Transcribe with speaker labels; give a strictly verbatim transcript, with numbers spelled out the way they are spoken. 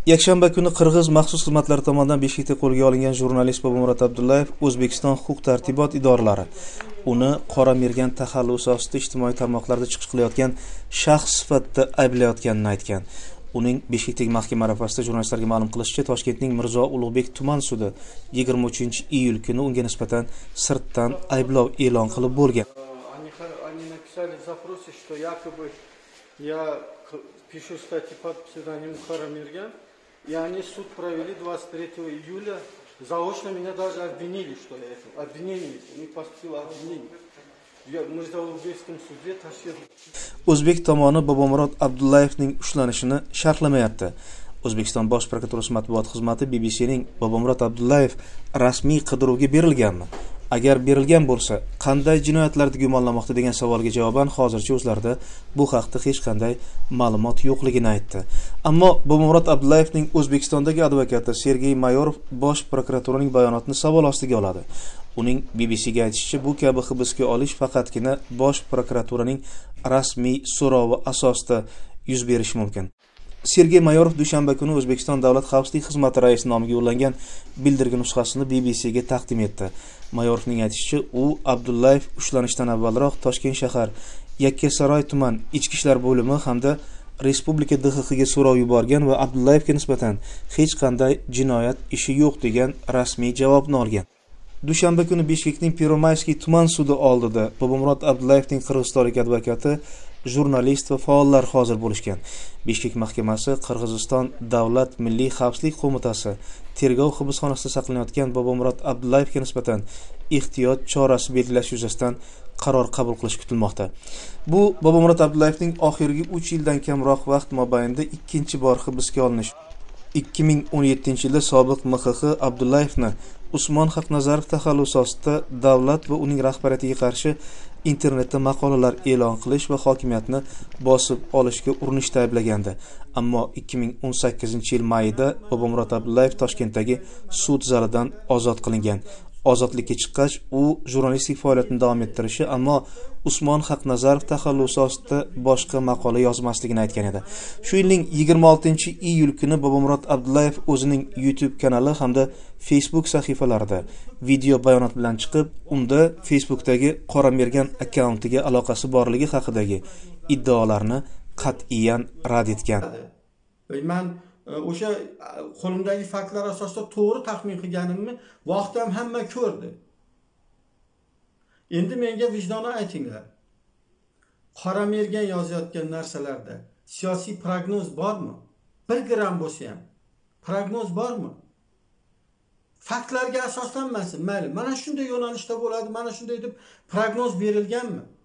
Speaker 1: Yakshanba kuni Qirg'iz maxsus xizmatlari tomonidan Beshkekda qo'lga olingan jurnalist Bobomurod Abdullayev O'zbekiston huquq-tartibot idoralari uni qora mergan taxallusi ostida ijtimoiy tarmoqlarda chiqish qilayotgan shaxs sifatida ayblayotganini aytgan. Uning Beshkekdagi mahkama arafasida jurnalistlarga ma'lum qilishicha, Toshkentning Mirzo Ulug'bek tuman sudi yigirma uchinchi iyul kuni unga nisbatan sirtdan ayblov e'lon qilib bo'lgan.
Speaker 2: Пишу статью под псевдонимом Харамирган, и они суд провели двадцать третьего июля. Заочно меня даже обвинили, что я это. Обвинение. Не поступило обвинение. Я в Mirzo-Ulug'bekском суде тащил.
Speaker 1: O'zbek tomoni Bobomurod Abdullayevning ushlanishini sharhlamayapti. O'zbekiston Bosh prokuraturasi matbuot xizmati B B C'ning Bobomurod Abdullayev rasmiy qidiruvga berilganmi? Agar berilgan bo'lsa, qanday jinoyatlarda gumonlanmoqda degan savolga javoban hozircha o'zlarida bu haqda hech qanday ma'lumot yo'qligini aytdi. Ammo Bobomurod Abdullayevning O'zbekistondagi advokati Sergey Mayorov Bosh prokuraturaning bayonotini savol ostiga oladi. Uning B B C'ga aytishicha, bu kabi hibsga olish faqatgina Bosh prokuraturaning rasmiy so'rovi asosida yuz berishi mumkin. Sergey Mayorov dushanba kuni O'zbekiston Davlat xavfsizlik xizmati raisi nomiga yo'llangan bildirgi nusxasini B B C'ga taqdim etdi. Mayorovning aytishicha, u Abdullayev ushlanishdan avvalroq Toshkent shahar Yakkasaroy tuman ichki ishlar bo'limi hamda Respublika D X Xga so'rov yuborgan va Abdullayevga nisbatan hech qanday jinoyat ishi yo'q degan rasmiy javobni olgan. Dushanba kuni Beshkekning Piromayskiy tuman sudi oldida Bobomurod Abdullayevning qirg'izistonlik advokati, jurnalist va faollar hozir bo'lishgan. Beshkek mahkamasi Qirg'iziston Davlat Milliy xavfsizlik qo'mitasi tergov hibsxonasida saqlanayotgan Bobomurod Abdullayevga nisbatan ehtiyot chorasi belgilash yuzasidan qaror qabul qilish kutilmoqda. Bu Bobomurod Abdullayevning oxirgi uch yildan kamroq vaqt mobaynida ikkinchi bor hibsga olinish. ikki ming o'n yettinchi yilda sobiq M X X Abdullayevni Usmon Haqnazarov taxallusi ostida davlat va uning rahbariyatiga qarshi internetda maqolalar e'lon qilish va hokimiyatni bosib olishga urinishda ayblagandi. Ammo ikki ming o'n sakkizinchi yil mayida Bobomurod Abdullayev Toshkentdagi sud zalidan ozod qilingan. Ozodlikka chiqqach, u jurnalistik faoliyatini davom ettirishi, ammo Usmon Haqnazarov taxallusi ostida boshqa maqola yozmasligini aytgan edi. Shu yilning yigirma oltinchi iyul kuni Bobomurod Abdullayev o'zining YouTube kanali hamda Facebook sahifalarida video bayonot bilan chiqib, unda Facebookdagi qora mergan akkauntiga aloqasi borligi haqidagi iddaolarni qat'iyan rad etgan.
Speaker 2: Men o'sha qo'limdagi faktlar asosida to'g'ri taxmin qilganimni vaqtda ham hamma ko'rdi. Endi menga vijdona aytinglar. Qora mergan yozayotgan narsalarda siyosiy prognoz bormi? bir gram bo'lsa ham prognoz bormi? Faktlarga asoslanmasin, mayli. Mana shunday yo'nalishda bo'ladi, mana shunday deb prognoz berilganmi?